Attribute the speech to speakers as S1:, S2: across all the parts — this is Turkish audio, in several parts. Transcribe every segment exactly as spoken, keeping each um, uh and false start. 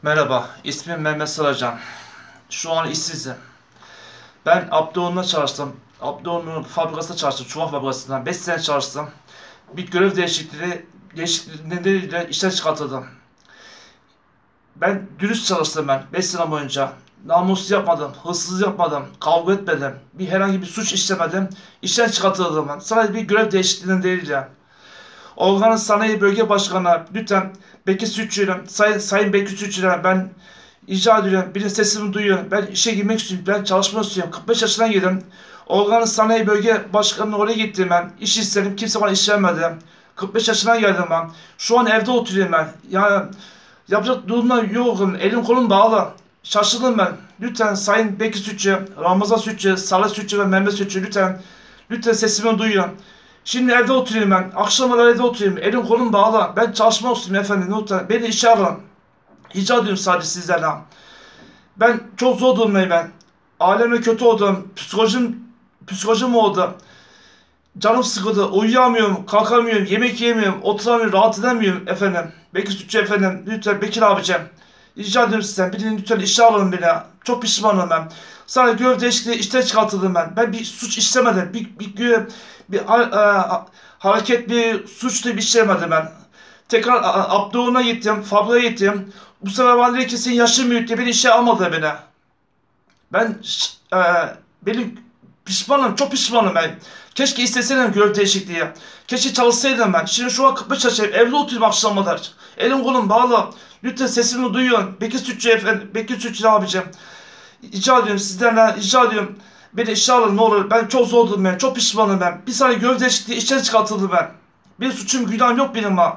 S1: Merhaba, ismim Mehmet Saracan. Şu an işsizim. Ben Abdurrahman'da çalıştım. Abdurrahman'ın fabrikasında çalıştım, çuval fabrikasından. beş sene çalıştım. Bir görev değişikliği, değişikliği nedeniyle işten çıkartıldım. Ben dürüst çalıştım ben beş sene boyunca. Namussuz yapmadım, hırsızlık yapmadım, kavga etmedim. Bir herhangi bir suç işlemedim. İşten çıkartıldım ben. Sadece bir görev değişikliğinden değil ya. Organın Sanayi Bölge Başkanı lütfen Bekir Sütçü'yle, Sayın, Sayın Bekir Sütçü'yle ben rica ediyorum. Birinin sesimi duyuyor. Ben işe girmek istiyorum. Ben çalışmak istiyorum. kırk beş yaşına girdim. Organın Sanayi Bölge Başkanı'na oraya gittim ben. İş istedim. Kimse bana iş vermedi. kırk beş yaşına geldim ben. Şu an evde oturuyorum ben. Yani yapacak durumda yokum. Elim kolum bağlı. Şaşırdım ben. Lütfen Sayın Bekir Sütçü, Ramazan Sütçü, Salih Sütçü ve Mehmet Sütçü lütfen lütfen sesimi duyun. Şimdi evde oturayım ben. Akşamları evde oturayım. Elim kolum bağlı. Ben çalışmak istiyorum efendim. Lütfen beni işe alın. Rica ediyorum sadece sizlerden. Ben çok zor durumdayım ben. Alemle kötü oldum. Psikolojim, psikolojim oldu. Canım sıkıldı. Uyuyamıyorum. Kalkamıyorum. Yemek yemiyorum. Oturamıyorum. Rahat edemiyorum efendim. Bekir Sütçü efendim. Lütfen Bekir abicim. Rica ediyorum sizden. Birini lütfen işe alın beni. Çok pişmanım ben. Sadece görev değişikliği işten çıkartıldım ben. Ben bir suç işlemedim. Bir, bir, bir, bir e, hareket, bir suç da bir işlemedim ben. Tekrar Abdurrahman'a gittim. Fabrikaya gittim. Bu sefer bana dedi ki senin yaşın büyük diye beni işe almadı beni. Ben e, benim pişmanım. Çok pişmanım ben. Keşke isteseydim görev değişikliği. Keşke çalışsaydım ben. Şimdi şu an kırk beş yaşındayım. Evde oturuyorum akşama kadar. Elim kolum bağlı. Lütfen sesimi duyun. Bekir Sütçü efendim. Bekir Sütçü abicim. Rica ediyorum sizden, rica ediyorum. Beni işe alın ne olur. Ben çok zor durumdayım ben. Çok pişmanım ben. Bir saniye görev değişikliği işten çıkartıldı ben. Bir suçum günahım yok benim ha.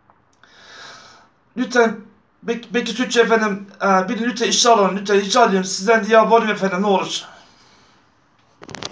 S1: Lütfen Bek Bekir Sütçü efendim. E, beni lütfen işe alın. Lütfen rica ediyorum. Sizden diye varım efendim ne olur.